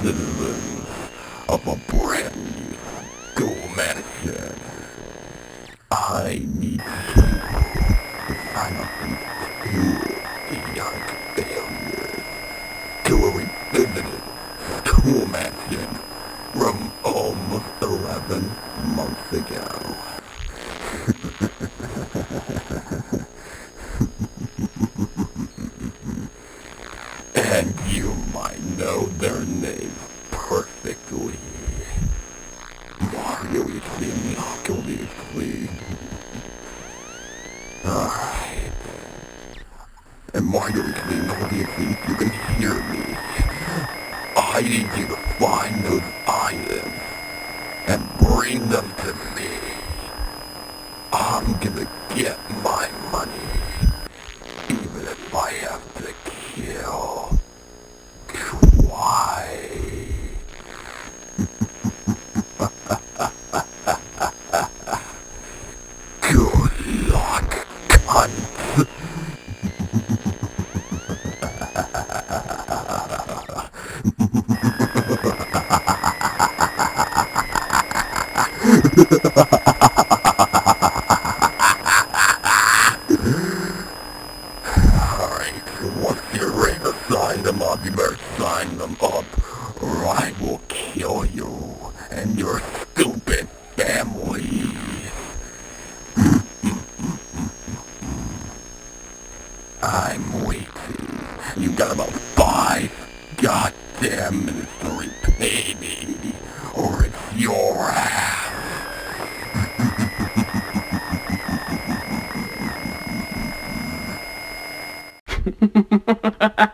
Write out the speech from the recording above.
citizens of a brand new school mansion. I need people to sign up to young failures to a revisited school mansion from almost 11 months ago. And you might know their names perfectly. MARIO.EXE and KNUCKLES.EXE. Alright. And MARIO.EXE and KNUCKLES.EXE, you can hear me. I need you to find those items and bring them to me. I'm gonna get my money, even if I have to kill KWY. Good luck, cunt. Once you're ready to sign them up, you better sign them up, or I will kill you and your stupid family. I'm waiting. You got about 5 goddamn minutes to repay me, or it's your ass. Ha ha ha ha ha!